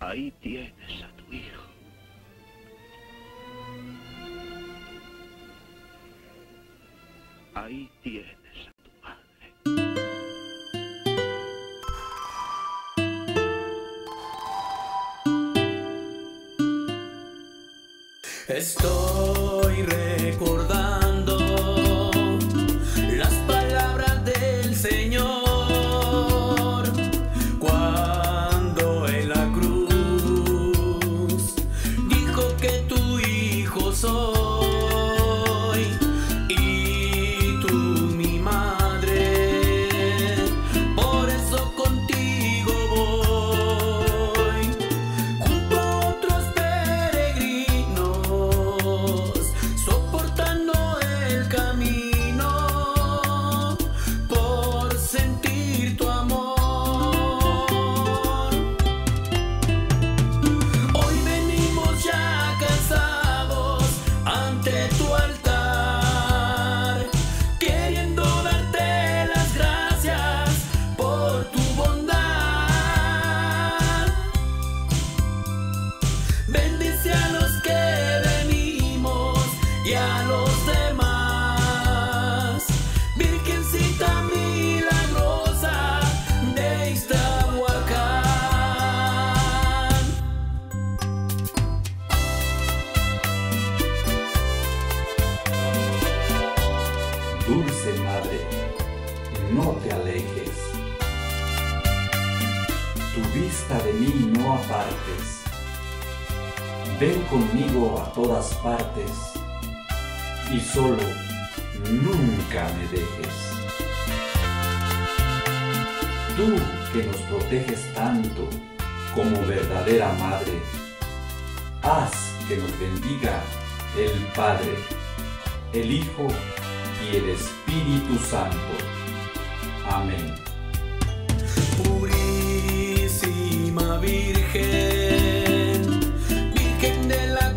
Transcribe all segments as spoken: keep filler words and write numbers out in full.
Ahí tienes a tu hijo. Ahí tienes a tu madre. Estoy recordando las palabras del Señor cuando en la cruz dijo que tu hijo soy y tú mi madre, por eso contigo voy junto a otros peregrinos, soportando el camino por sentir tu amor. Hoy venimos ya cansados ante tu altar, queriendo darte las gracias por tu bondad. Bendice a los que venimos y a los demás, Virgencita milagrosa de Iztahuacán. Dulce Madre, no te alejes, tu vista de mí no apartes, ven conmigo a todas partes y solo nunca me dejes. Tú que nos proteges tanto como verdadera Madre, haz que nos bendiga el Padre, el Hijo y el Espíritu Santo. Amén. Purísima Virgen, Virgen de la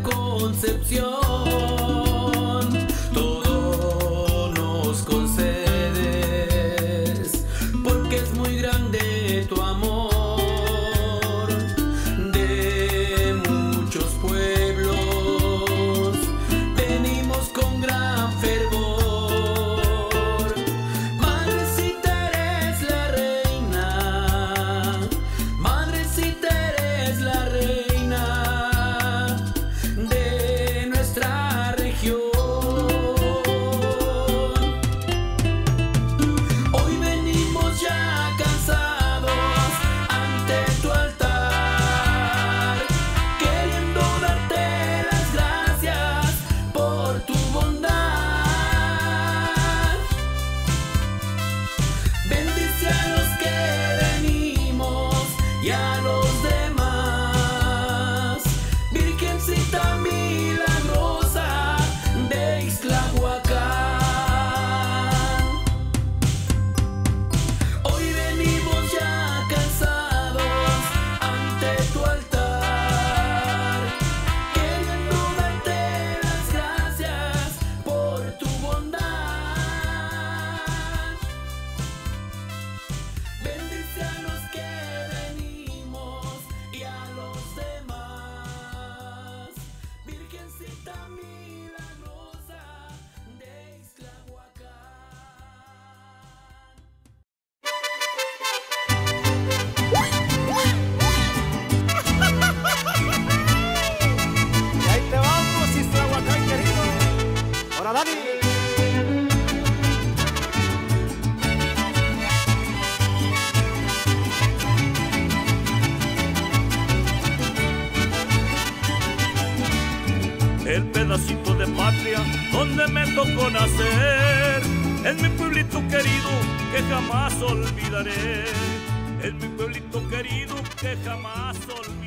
Concepción, todo nos concedes, porque es muy grande tu amor. De muchos pueblos venimos con gran fervor. Madrecita eres la reina, Madrecita eres la reina de nuestra región. Hoy venimos ya cansados ante tu altar, queriendo darte las gracias por tu bondad. Bendice a los que venimos y a los demás, Virgencita milagrosa de Iztahuacán. Hoy venimos ya cansados ante tu altar, queriendo darte las gracias por tu bondad. Bendice a los que venimos y a los demás, Virgencita milagrosa de Iztahuacán. Y ahí te vamos, Iztahuacán querido. Ahora Dani. El pedacito de patria donde me tocó nacer, es mi pueblito querido que jamás olvidaré, es mi pueblito querido que jamás olvidaré.